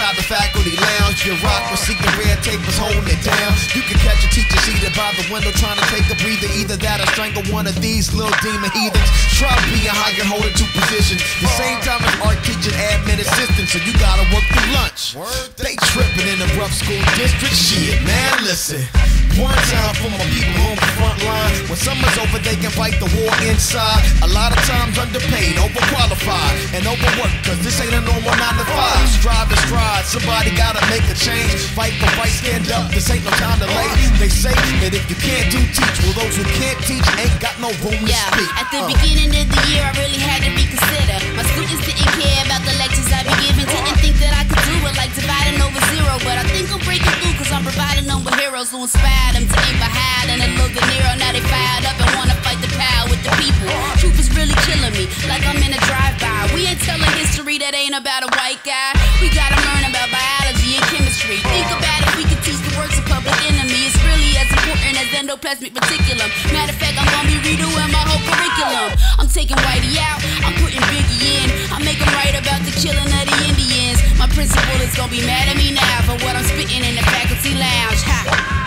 inside the faculty lounge. Bureaucracy and red tape is holding it down. You can catch a teacher seated by the window trying to take a breather. Either that or strangle one of these little demon heathens. Try being higher, holding two positions. The same time as art teaching, admin assistant, so you gotta work through lunch. They tripping in the rough school district. Shit, man, listen. One time for my people on the front line. When summer's over, they can fight the war inside. A lot of times underpaid, overqualified, and overworked, cause this ain't a normal 9 to 5. Strive and stride, somebody gotta make a change. Fight for right, stand up, this ain't no time to lay. They say that if you can't do, teach. Well, those who can't teach ain't got no room to speak. At the beginning of the year, I really had to reconsider. My students didn't care about the lectures I be giving. Didn't think that I could do it like dividing over zero. But I think I'm breaking through, cause I'm providing them with heroes who inspire them to aim behind and a little De Niro. Now they fired up and wanna fight the power with the people. Truth is really killing me, like I'm in a drive-by. We ain't telling history that ain't about a white guy. We gotta learn about biology and chemistry. Think about it, we can teach the works of Public Enemy. It's really as important as endoplasmic reticulum. Matter of fact, I'm gonna be redoing my whole curriculum. I'm taking Whitey out, I'm putting Biggie in. I make him write about the killing of the Indians. My principal is gonna be mad at me now for what I'm spitting in the faculty lounge. Ha!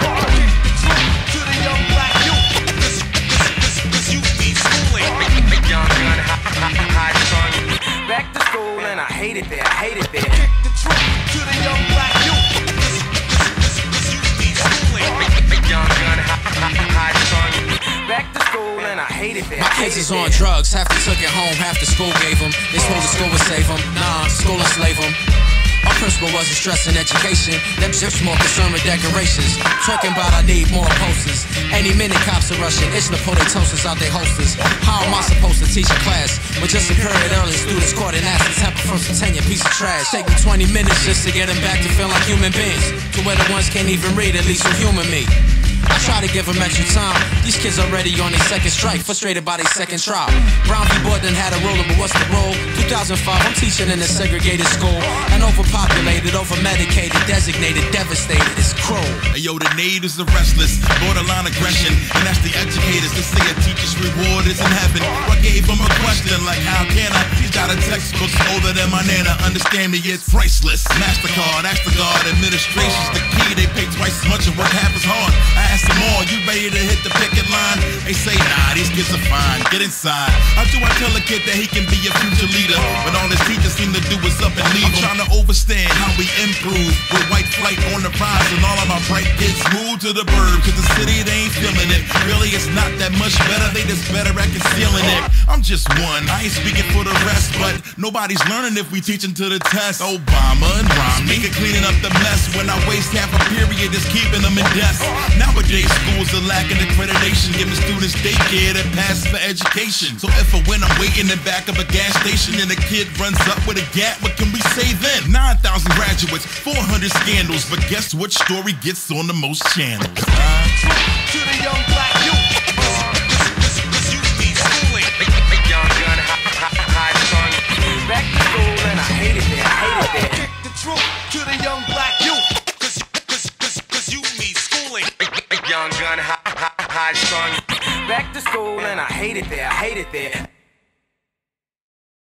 To the young black youth, cause you be schooling. Young gun, high strung. Back to school and I hate it there, I hate it there. Kick the truth to the young black youth, cause you be schooling. Young gun, high strung. Back to school and I hate it there. My kids is on drugs, half they took it home, half the school gave them. They told the school would save them, nah, school enslaved them. Our principal wasn't stressing education, them ships more concerned with decorations. Talking about I need more posters. Any minute cops are rushing, itching to pull their toasters out their holsters. How am I supposed to teach a class when just a period early students caught an acid temper from some tenure piece of trash? Take me 20 minutes just to get them back to feel like human beings, to where the ones can't even read, at least who human me. I try to give them extra time. These kids already on their second strike, frustrated by their second trial. Brown v. Board done had a ruler, but what's the role? 2005, I'm teaching in a segregated school. And overpopulated, overmedicated, designated, devastated, it's cruel. Hey yo, the natives are restless, borderline aggression. And that's the educators that say a teacher's reward is in heaven. I gave them a question like, how can I teach out of textbooks older than my nana? Understand me, it's priceless. MasterCard, Mastercard, administration's the key. They pay twice as much and work half as hard. I ask them all, you ready to hit the picket line? They say, nah, these kids are fine, get inside. How do I tell a kid that he can be a future leader, but all his teachers seem to do is up and leave him? I'm trying to overstand how we improve with white flight on the rise, and all of my bright kids move to the burbs, cause the city, they ain't feeling it. Really, it's not that much better, they just better at concealing it. I'm just one, I ain't speaking for the rest, but nobody's learning if we teaching to the test. Obama and Romney cleaning up the mess when I waste half a period just keeping them in desk. Nowadays, schools are lacking accreditation, giving students daycare that pass for education. So if or when I'm waiting in back of a gas station and a kid runs up with a gap, what can we say then? 9,000 graduates, 400 scandals, but guess which story gets on the most channels? To the young black youth, cause you be schooling. Young gun, high strung. Back to school and I hate it there, I hate it there. Kick the truth to the young black youth, cause you be schooling. Young gun, high strung. Back to school and I hate it there, I hate it there.